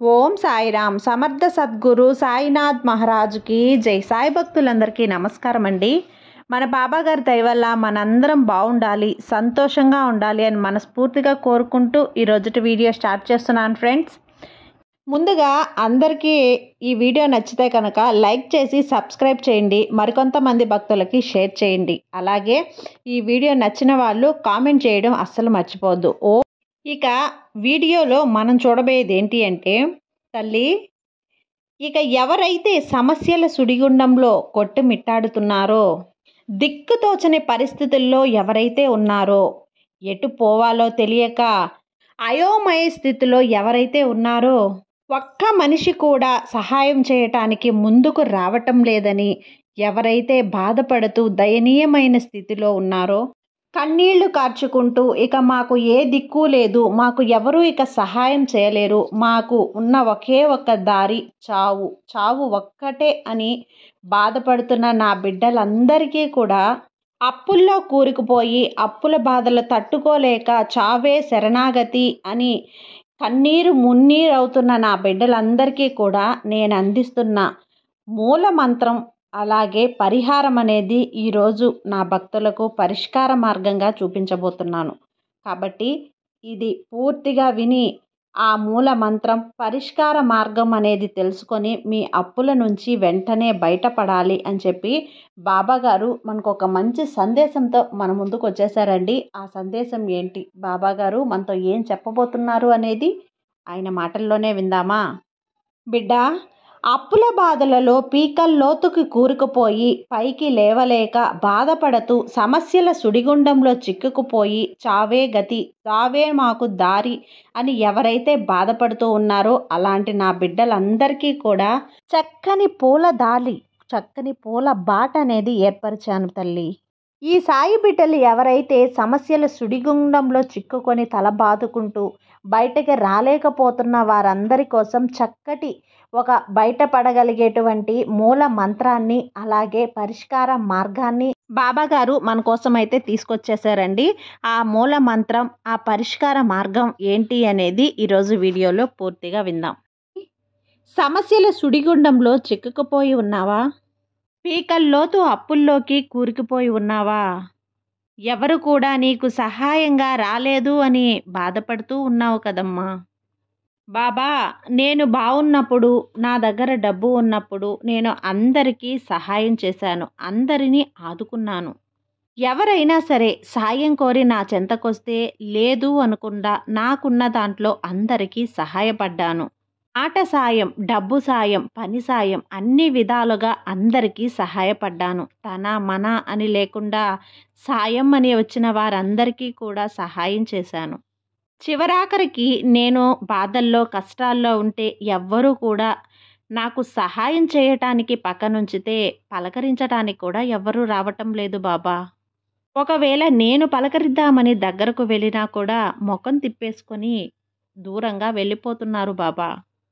ఓం సాయిరామ్. సమర్థ సద్గురు సాయినాథ్ మహారాజుకి జై. సాయి భక్తులందరికీ నమస్కారం అండి. మన బాబా గారి దయ వల్ల మనందరం బాగుండాలి, సంతోషంగా ఉండాలి అని మనస్ఫూర్తిగా కోరుకుంటూ ఈ రోజుటి వీడియో స్టార్ట్ చేస్తున్నాను ఫ్రెండ్స్. ముందుగా అందరికీ ఈ వీడియో నచ్చితే కనుక లైక్ చేసి సబ్స్క్రైబ్ చేయండి, మరికొంతమంది భక్తులకి షేర్ చేయండి. అలాగే ఈ వీడియో నచ్చిన వాళ్ళు కామెంట్ చేయడం అస్సలు మర్చిపోవద్దు. ఇక వీడియోలో మనం చూడబోయేది ఏంటి అంటే, తల్లి, ఇక ఎవరైతే సమస్యల సుడిగుండంలో కొట్టుమిట్టాడుతున్నారో, దిక్కుతోచని పరిస్థితుల్లో ఎవరైతే ఉన్నారో, ఎటు పోవాలో తెలియక అయోమయ స్థితిలో ఎవరైతే ఉన్నారో, ఒక్క మనిషి కూడా సహాయం చేయటానికి ముందుకు రావటం లేదని ఎవరైతే బాధపడుతూ దయనీయమైన స్థితిలో ఉన్నారో, కన్నీళ్లు కార్చుకుంటూ ఇక మాకు ఏ దిక్కు లేదు, మాకు ఎవరూ ఇక సహాయం చేయలేరు, మాకు ఉన్న ఒకే ఒక్క దారి చావు, చావు ఒక్కటే అని బాధపడుతున్న నా బిడ్డలందరికీ కూడా, అప్పుల్లో కూరుకుపోయి అప్పుల బాధలు తట్టుకోలేక చావే శరణాగతి అని కన్నీరు మున్నీరు అవుతున్న నా బిడ్డలందరికీ కూడా నేను అందిస్తున్న మూల మంత్రం అలాగే పరిహారం అనేది ఈరోజు నా భక్తులకు పరిష్కార మార్గంగా చూపించబోతున్నాను. కాబట్టి ఇది పూర్తిగా విని ఆ మూల మంత్రం పరిష్కార మార్గం అనేది తెలుసుకొని మీ అప్పుల నుంచి వెంటనే బయటపడాలి అని చెప్పి బాబాగారు మనకు ఒక మంచి సందేశంతో మన ముందుకు వచ్చేసారండి. ఆ సందేశం ఏంటి, బాబాగారు మనతో ఏం చెప్పబోతున్నారు అనేది ఆయన మాటల్లోనే విందామా. బిడ్డ, అప్పుల బాధలలో పీకల్లోతుకి కూరుకుపోయి పైకి లేవలేక బాధపడుతూ సమస్యల సుడిగుండంలో చిక్కుకుపోయి చావే గతి, చావే మాకు దారి అని ఎవరైతే బాధపడుతూ ఉన్నారో అలాంటి నా బిడ్డలందరికీ కూడా చక్కని పూల దారి, చక్కని పూల బాట అనేది ఏర్పరిచాను తల్లి. ఈ సాయి బిడ్డలు ఎవరైతే సమస్యల సుడిగుండంలో చిక్కుకొని తల బాదుకుంటూ బయటకి రాలేకపోతున్న వారందరి కోసం చక్కటి ఒక బయటపడగలిగేటువంటి మూల మంత్రాన్ని అలాగే పరిష్కార మార్గాన్ని బాబాగారు మన కోసం అయితే తీసుకొచ్చేసారండి. ఆ మూల మంత్రం, ఆ పరిష్కార మార్గం ఏంటి అనేది ఈరోజు వీడియోలో పూర్తిగా విందాం. సమస్యల సుడిగుండంలో చిక్కుకుపోయి ఉన్నావా? పీకల్లోతు అప్పుల్లోకి కూరుకుపోయి ఉన్నావా? ఎవరు కూడా నీకు సహాయంగా రాలేదు అని బాధపడుతూ ఉన్నావు కదమ్మా. బాబా, నేను బాగున్నప్పుడు, నా దగ్గర డబ్బు ఉన్నప్పుడు నేను అందరికీ సహాయం చేశాను, అందరినీ ఆదుకున్నాను. ఎవరైనా సరే సాయం కోరి నా చెంతకొస్తే లేదు అనకుండా నాకున్న దాంట్లో అందరికీ సహాయపడ్డాను. ఆట సాయం, డబ్బు సాయం, పని సాయం అన్ని విధాలుగా అందరికీ సహాయపడ్డాను. తన మన అని లేకుండా సాయం అని వచ్చిన వారందరికీ కూడా సహాయం చేశాను. చివరాఖరికి నేను బాధల్లో కష్టాల్లో ఉంటే ఎవ్వరూ కూడా నాకు సహాయం చేయటానికి పక్కనుంచితే పలకరించడానికి కూడా ఎవ్వరూ రావటం లేదు బాబా. ఒకవేళ నేను పలకరిద్దామని దగ్గరకు వెళ్ళినా కూడా ముఖం తిప్పేసుకొని దూరంగా వెళ్ళిపోతున్నారు బాబా.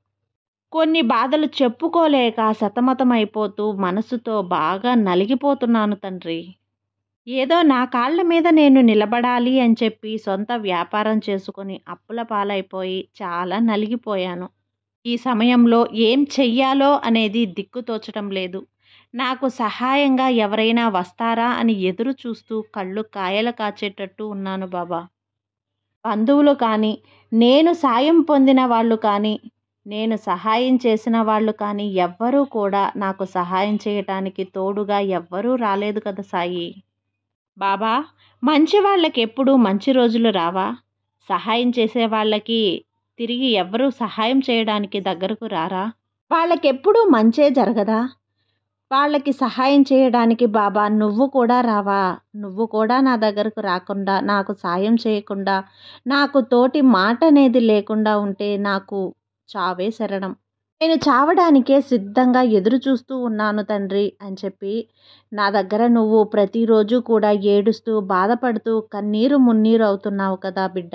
కొన్ని బాధలు చెప్పుకోలేక సతమతమైపోతూ మనసుతో బాగా నలిగిపోతున్నాను తండ్రి. ఏదో నా కాళ్ళ మీద నేను నిలబడాలి అని చెప్పి సొంత వ్యాపారం చేసుకుని అప్పుల పాలైపోయి చాలా నలిగిపోయాను. ఈ సమయంలో ఏం చెయ్యాలో అనేది దిక్కుతోచడం లేదు. నాకు సహాయంగా ఎవరైనా వస్తారా అని ఎదురు చూస్తూ కళ్ళు కాయలు కాచేటట్టు ఉన్నాను బాబా. బంధువులు కానీ, నేను సాయం పొందిన వాళ్ళు కానీ, నేను సహాయం చేసిన వాళ్ళు కానీ ఎవ్వరూ కూడా నాకు సహాయం చేయటానికి తోడుగా ఎవ్వరూ రాలేదు కదా సాయి. బాబా, మంచి వాళ్ళకి ఎప్పుడూ మంచి రోజులు రావా? సహాయం చేసే వాళ్ళకి తిరిగి ఎవ్వరూ సహాయం చేయడానికి దగ్గరకు రారా? వాళ్ళకెప్పుడూ మంచే జరగదా? వాళ్ళకి సహాయం చేయడానికి బాబా నువ్వు కూడా రావా? నువ్వు కూడా నా దగ్గరకు రాకుండా, నాకు సాయం చేయకుండా, నాకు తోటి మాట అనేది లేకుండా ఉంటే నాకు చావే శరణం. నేను చావడానికే సిద్ధంగా ఎదురు చూస్తూ ఉన్నాను తండ్రి అని చెప్పి నా దగ్గర నువ్వు ప్రతిరోజు కూడా ఏడుస్తూ బాధపడుతూ కన్నీరు మున్నీరు అవుతున్నావు కదా బిడ్డ.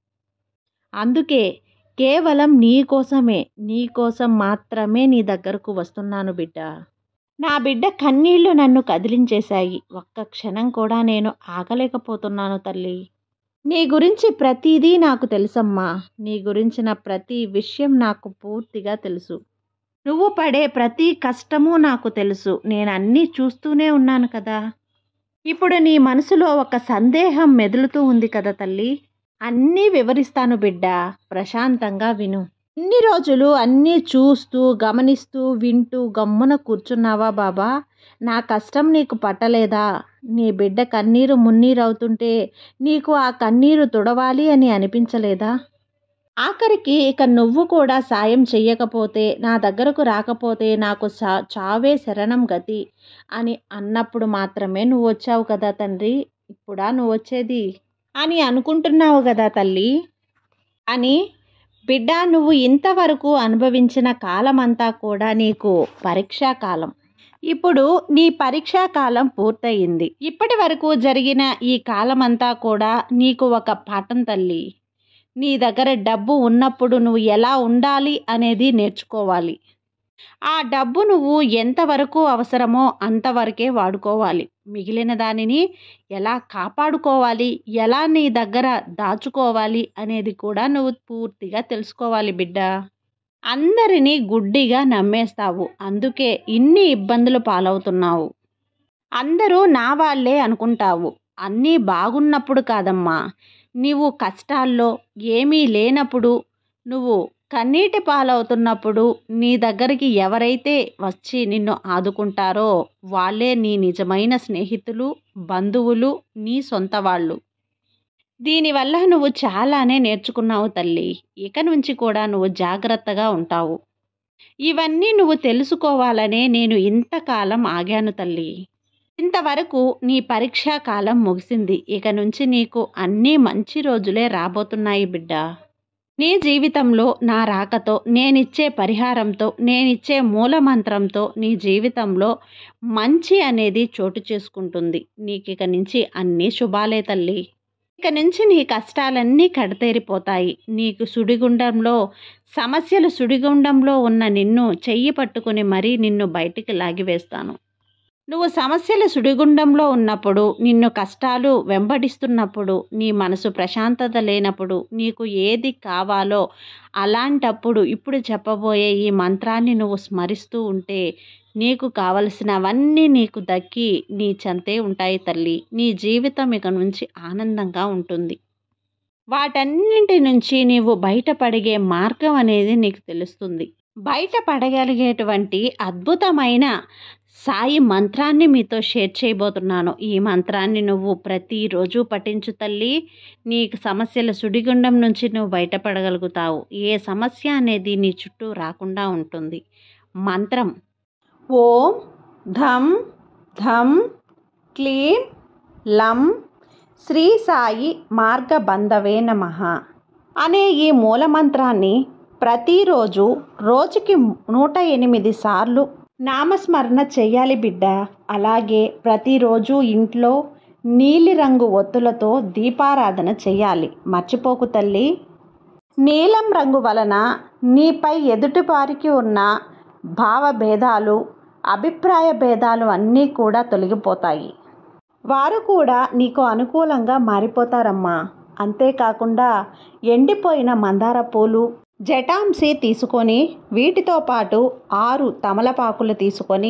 అందుకే కేవలం నీ కోసమే, నీ కోసం మాత్రమే నీ దగ్గరకు వస్తున్నాను బిడ్డ. నా బిడ్డ కన్నీళ్లు నన్ను కదిలించేశాయి. ఒక్క క్షణం కూడా నేను ఆగలేకపోతున్నాను తల్లి. నీ గురించి ప్రతిదీ నాకు తెలుసమ్మా. నీ గురించిన ప్రతి విషయం నాకు పూర్తిగా తెలుసు. నువ్వు పడే ప్రతి కష్టము నాకు తెలుసు. నేను అన్నీ చూస్తూనే ఉన్నాను కదా. ఇప్పుడు నీ మనసులో ఒక సందేహం మెదులుతూ ఉంది కదా తల్లి. అన్నీ వివరిస్తాను బిడ్డ, ప్రశాంతంగా విను. ఇన్ని రోజులు అన్నీ చూస్తూ గమనిస్తూ వింటూ గమ్మున కూర్చున్నావా బాబా? నా కష్టం నీకు పట్టలేదా? నీ బిడ్డ కన్నీరు మున్నీరవుతుంటే నీకు ఆ కన్నీరు తుడవాలి అని అనిపించలేదా? ఆఖరికి ఇక నువ్వు కూడా సాయం చెయ్యకపోతే, నా దగ్గరకు రాకపోతే నాకు చావే శరణం గతి అని అన్నప్పుడు మాత్రమే నువ్వు వచ్చావు కదా తండ్రి. ఇప్పుడా నువ్వు వచ్చేది అని అనుకుంటున్నావు కదా తల్లి. అని బిడ్డ, నువ్వు ఇంతవరకు అనుభవించిన కాలమంతా కూడా నీకు పరీక్షా కాలం. ఇప్పుడు నీ పరీక్షా కాలం పూర్తయింది. ఇప్పటి వరకు జరిగిన ఈ కాలమంతా కూడా నీకు ఒక పాఠం తల్లి. నీ దగ్గర డబ్బు ఉన్నప్పుడు నువ్వు ఎలా ఉండాలి అనేది నేర్చుకోవాలి. ఆ డబ్బు నువ్వు ఎంతవరకు అవసరమో అంతవరకే వాడుకోవాలి. మిగిలిన దానిని ఎలా కాపాడుకోవాలి, ఎలా నీ దగ్గర దాచుకోవాలి అనేది కూడా నువ్వు పూర్తిగా తెలుసుకోవాలి బిడ్డ. అందరినీ గుడ్డిగా నమ్మేస్తావు, అందుకే ఇన్ని ఇబ్బందులు పాలవుతున్నావు. అందరూ నా వాళ్ళే అనుకుంటావు. అన్నీ బాగున్నప్పుడు కాదమ్మా, నీవు కష్టాల్లో ఏమీ లేనప్పుడు, నువ్వు కన్నీటి పాలవుతున్నప్పుడు నీ దగ్గరికి ఎవరైతే వచ్చి నిన్ను ఆదుకుంటారో వాళ్ళే నీ నిజమైన స్నేహితులు, బంధువులు, నీ సొంత వాళ్ళు. దీనివల్ల నువ్వు చాలానే నేర్చుకున్నావు తల్లి. ఇక నుంచి కూడా నువ్వు జాగ్రత్తగా ఉంటావు. ఇవన్నీ నువ్వు తెలుసుకోవాలనే నేను ఇంతకాలం ఆగాను తల్లి. ఇంతవరకు నీ పరీక్షా కాలం ముగిసింది. ఇక నుంచి నీకు అన్నీ మంచి రోజులే రాబోతున్నాయి బిడ్డ. నీ జీవితంలో నా రాకతో, నేనిచ్చే పరిహారంతో, నేనిచ్చే మూలమంత్రంతో నీ జీవితంలో మంచి అనేది చోటు చేసుకుంటుంది. నీకిక నుంచి అన్నీ శుభాలే తల్లి. ఇక నుంచి నీ కష్టాలన్నీ కడతేరిపోతాయి. నీకు సుడిగుండంలో సమస్యలు, సుడిగుండంలో ఉన్న నిన్ను చెయ్యి పట్టుకుని మరీ నిన్ను బయటికి లాగివేస్తాను. నువ్వు సమస్యల సుడిగుండంలో ఉన్నప్పుడు, నిన్ను కష్టాలు వెంబడిస్తున్నప్పుడు, నీ మనసు ప్రశాంతత లేనప్పుడు, నీకు ఏది కావాలో అలాంటప్పుడు ఇప్పుడు చెప్పబోయే ఈ మంత్రాన్ని నువ్వు స్మరిస్తూ ఉంటే నీకు కావలసినవన్నీ నీకు దక్కి నీ చెంతే ఉంటాయి తల్లి. నీ జీవితం ఇక నుంచి ఆనందంగా ఉంటుంది. వాటన్నింటి నుంచి నీవు బయటపడిగే మార్గం అనేది నీకు తెలుస్తుంది. బయటపడగలిగేటువంటి అద్భుతమైన సాయి మంత్రాన్ని మీతో షేర్ చేయబోతున్నాను. ఈ మంత్రాన్ని నువ్వు ప్రతిరోజు పఠించు తల్లి. నీకు సమస్యల సుడిగుండం నుంచి నువ్వు బయటపడగలుగుతావు. ఏ సమస్య అనేది నీ చుట్టూ రాకుండా ఉంటుంది. మంత్రం: ఓం ధం ధం క్లీం లం శ్రీ సాయి మార్గబంధవే నమః అనే ఈ మూలమంత్రాన్ని ప్రతిరోజు రోజుకి 108 సార్లు నామస్మరణ చేయాలి బిడ్డ. అలాగే ప్రతిరోజు ఇంట్లో నీలిరంగు ఒత్తులతో దీపారాధన చేయాలి. మర్చిపోకు తల్లి. నీలం రంగు వలన నీపై ఎదుటివారికి ఉన్న భావభేదాలు, అభిప్రాయ భేదాలు అన్నీ కూడా తొలగిపోతాయి. వారు కూడా నీకు అనుకూలంగా మారిపోతారమ్మా. అంతేకాకుండా ఎండిపోయిన మందార పూలు, జటాంసి తీసుకొని వీటితో పాటు 6 తమలపాకులు తీసుకొని,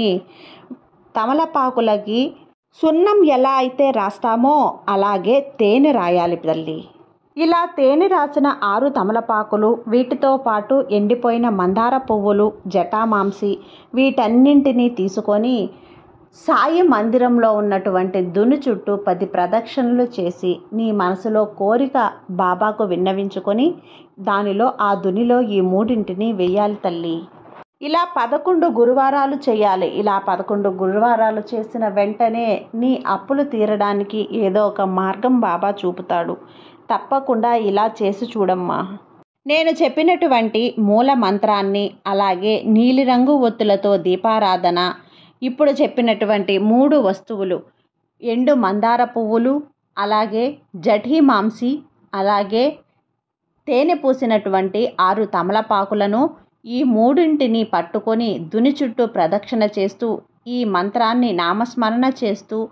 తమలపాకులకి సున్నం ఎలా అయితే రాస్తామో అలాగే తేనె రాయాలి తల్లి. ఇలా తేనె రాసిన 6 తమలపాకులు, వీటితో పాటు ఎండిపోయిన మందార పువ్వులు, జటామాంసి వీటన్నింటినీ తీసుకొని సాయి మందిరంలో ఉన్నటువంటి దుని చుట్టూ 10 ప్రదక్షిణలు చేసి నీ మనసులో కోరిక బాబాకు విన్నవించుకొని దానిలో ఆ దునిలో ఈ 3 వేయాలి తల్లి. ఇలా 11 గురువారాలు చేయాలి. ఇలా 11 గురువారాలు చేసిన వెంటనే నీ అప్పులు తీరడానికి ఏదో ఒక మార్గం బాబా చూపుతాడు. తప్పకుండా ఇలా చేసి చూడమ్మా. నేను చెప్పినటువంటి మూల మంత్రాన్ని, అలాగే నీలిరంగు ఒత్తులతో దీపారాధన, ఇప్పుడు చెప్పినటువంటి 3 వస్తువులు, ఎండు మందార పువ్వులు, అలాగే జఠీ మాంసి, అలాగే తేనె పూసినటువంటి 6 తమలపాకులను, ఈ 3 పట్టుకొని దుని చుట్టూ ప్రదక్షిణ చేస్తూ ఈ మంత్రాన్ని నామస్మరణ చేస్తూ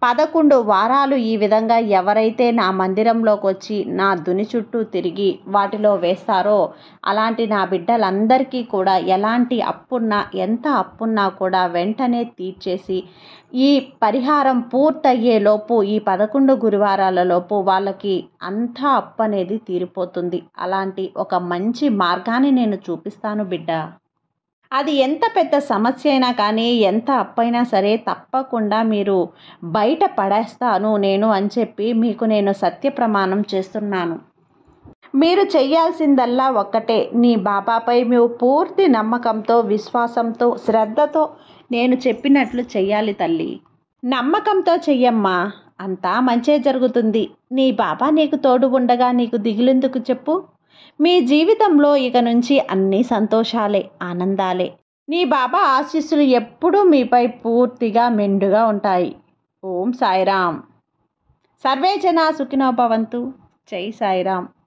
11 వారాలు ఈ విధంగా ఎవరైతే నా మందిరంలోకి వచ్చి నా దుని చుట్టూ తిరిగి వాటిలో వేస్తారో అలాంటి నా బిడ్డలందరికీ కూడా ఎలాంటి అప్పున్నా ఎంత అప్పున్నా కూడా వెంటనే తీర్చేసి ఈ పరిహారం పూర్తయ్యేలోపు ఈ 11 గురువారాలలోపు వాళ్ళకి అంతా అప్పు అనేది తీరిపోతుంది. అలాంటి ఒక మంచి మార్గాన్ని నేను చూపిస్తాను బిడ్డ. అది ఎంత పెద్ద సమస్య అయినా కానీ ఎంత అప్పైనా సరే తప్పకుండా మీరు బయట పడేస్తాను నేను అని చెప్పి మీకు నేను సత్య ప్రమాణం చేస్తున్నాను. మీరు చెయ్యాల్సిందల్లా ఒక్కటే, నీ బాబాపై మీరు పూర్తి నమ్మకంతో విశ్వాసంతో శ్రద్ధతో నేను చెప్పినట్లు చెయ్యాలి తల్లి. నమ్మకంతో చెయ్యమ్మా, అంతా మంచే జరుగుతుంది. నీ బాబా నీకు తోడు ఉండగా నీకు దిగులెందుకు చెప్పు. మీ జీవితంలో ఇక నుంచి అన్ని సంతోషాలే ఆనందాలే. నీ బాబా ఆశీస్సులు ఎప్పుడూ మీపై పూర్తిగా మెండుగా ఉంటాయి. ఓం సాయిరామ్. సర్వే జనా సుఖినో భవంతు. జై సాయిరామ్.